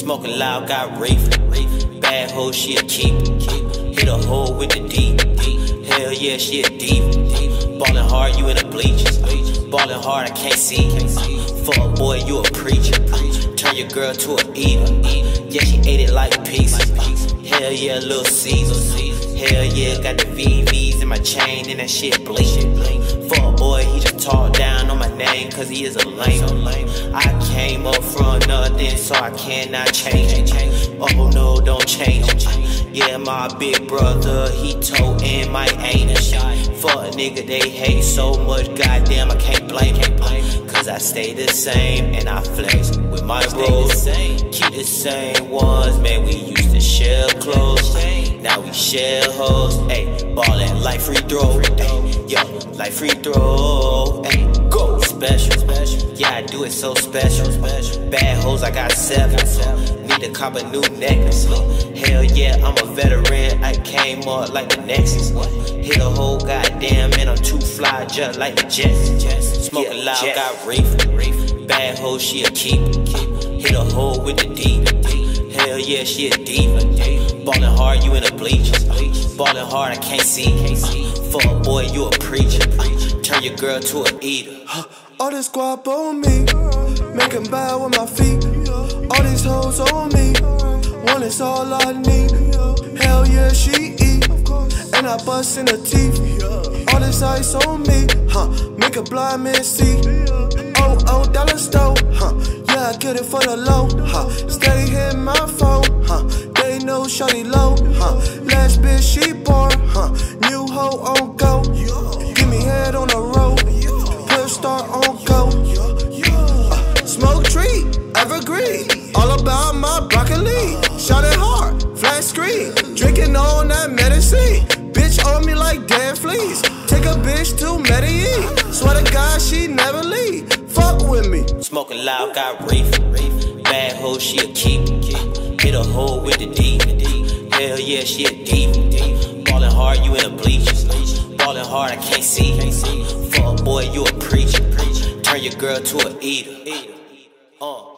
Smoking loud, got reefer. Bad hoe, she a keeper. Hit a hole with the deep. Hell yeah, she a diva. Ballin' hard, you in the bleachers. Ballin' hard, I can't see. Fuck boy, you a preacher. Turn your girl to a eater. Yeah, she ate it like pizza. Hell yeah, Little Caesar. Hell yeah, got the VVs in my chain and that shit bleeding. Fuck boy, he just talked down on my name cause he is a lame. I came up from nothing so I cannot change it. Oh no, don't change it. Yeah, my big brother, he totin' my anus. Fuck nigga, they hate so much, goddamn I can't blame him. Cause I stay the same and I flex with my bros. Keep the same ones, man, we used to share clothes. Now we share hoes, ayy, ballin' like free throw, ayy, yo, like free throw, ayy, go special, yeah, I do it so special, bad hoes, I got 7, need to cop a new necklace, hell yeah, I'm a veteran, I came up like the Nexus, hit a hole, goddamn, man, I'm too fly, just like the Jets, smoking loud, got reefer, bad hoe, she a keeper, hit a hole with the deep, hell yeah, she a diva. Ballin' hard, you in the bleachers. Ballin' hard, I can't see. Fuck boy, you a preacher. Turn your girl to a eater. All this guap on me, making bad with my feet. All these hoes on me, one is all I need. Hell yeah, she eat, and I bust in her teeth. All this ice on me, make a blind man see. Oh, dollar store, yeah, I get it for the low, stay hitting my phone, they know shawty low, last bitch she born, new hoe on go, give me head on the road, push start on go, smoke tree, evergreen, all about my broccoli, shot it hard, flat screen, drinking on that medicine, bitch on me like dead fleas, take a bitch to Medellin, swear to God she never leave. Fuck with me. Smoking loud, got reefer. Bad hoe, she a keeper. Hit a hole with the deep. Hell yeah, she a diva. Ballin' hard, you in the bleachers. Ballin' hard, I can't see. Fuck boy, you a preacher. Turn your girl to a eater.